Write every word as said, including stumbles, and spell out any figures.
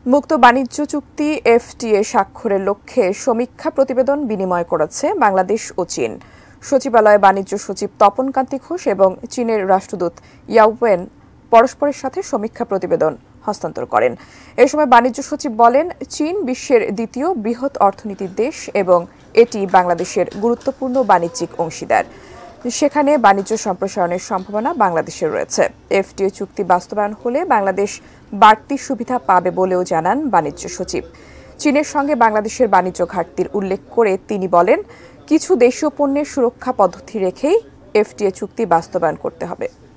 মুক্ত বাণিজ্য চুক্তি এফটিএ স্বাক্ষরের লক্ষ্যে সমীক্ষা প্রতিবেদন বিনিময় করেছে বাংলাদেশ ও চীন। সচিবালয়ে বাণিজ্য সচিব তপন কান্তি ঘোষ এবং চীনের রাষ্ট্রদূত ইয়াও ওয়েন পরস্পরের সাথে সমীক্ষা প্রতিবেদন হস্তান্তর করেন। এ সময় বাণিজ্য সচিব বলেন, চীন বিশ্বের দ্বিতীয় বৃহৎ অর্থনীতির দেশ এবং এটি বাংলাদেশের গুরুত্বপূর্ণ বাণিজ্যিক অংশীদার। সেখানে বাণিজ্য সম্প্রসারণের সম্ভাবনা বাংলাদেশের রয়েছে। এফটিএ চুক্তি বাস্তবায়ন হলে বাংলাদেশ বাড়তি সুবিধা পাবে বলেও জানান বাণিজ্য সচিব। চীনের সঙ্গে বাংলাদেশের বাণিজ্য ঘাটতির উল্লেখ করে তিনি বলেন, কিছু দেশীয় পণ্যের সুরক্ষা পদ্ধতি রেখেই এফটিএ চুক্তি বাস্তবায়ন করতে হবে।